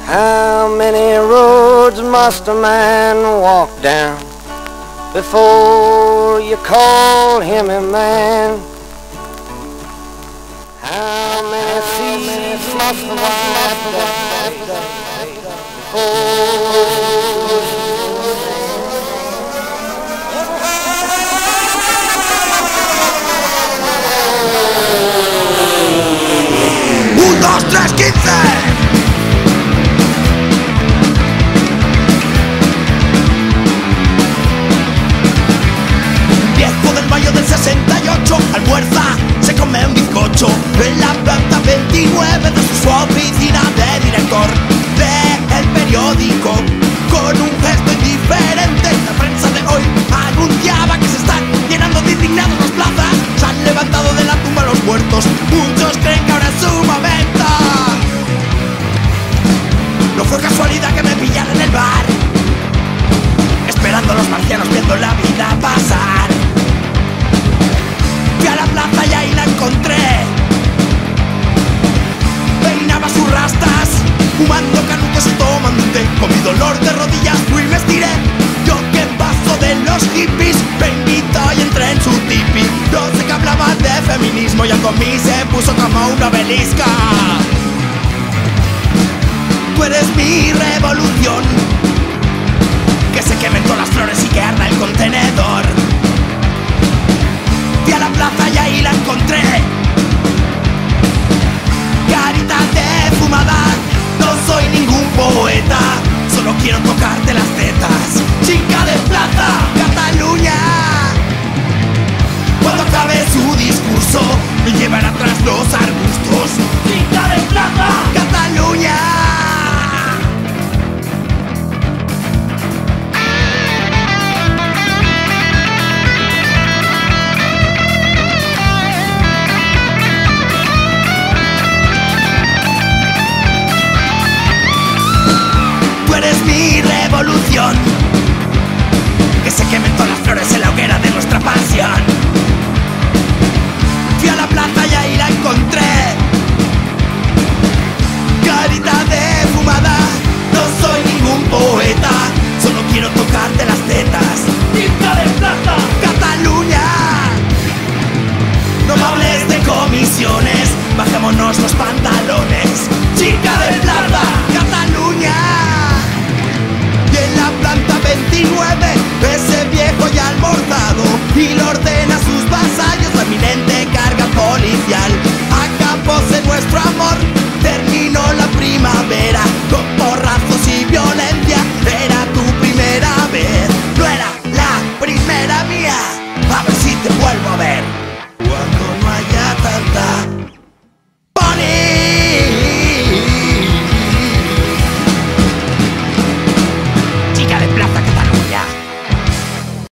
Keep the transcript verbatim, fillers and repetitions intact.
How many roads must a man walk down before you call him a man? How many seas must one have Un, dos, tres, quince. Mayo del sesenta y ocho, almuerza, se come un bizcocho en la planta veintinueve de su oficina de director del periódico. Con un gesto indiferente, la prensa de hoy anunciaba que se están llenando de indignados las plazas. Se han levantado de la tumba los muertos, muchos creen que ahora es su momento. No fue casualidad que me pillara en el bar, esperando a los marcianos viendo la vida pasar. Fui a la plaza y ahí la encontré. Peinaba sus rastas, fumando canutos y tomando un té. Con mi dolor de rodillas fui y me estiré. Yo que paso de los hippies, me invitó y entré en su tipi. No sé que hablaba de feminismo y algo a mí se puso como una obelisca. Tú eres mi revolución, que se quemen todas las flores y que arda el contenedor. Fui a la plaza y ahí la encontré. Carita defumada, no soy ningún poeta, solo quiero tocarte las tetas. Chica de plaza, Cataluña. Cuando acabe su discurso, me llevará tras los arbustos. Chica de plaza, Cataluña. Eres mi revolución, que se quemen todas las flores en la hoguera de nuestra pasión. Fui a la plaza y ahí la encontré. Carita defumada, no soy ningún poeta, solo quiero tocarte las tetas. Chica de plaza, Cataluña. No me hables de comisiones, bajémonos los pantalones. Chica de plaza, Cataluña. En la planta veintinueve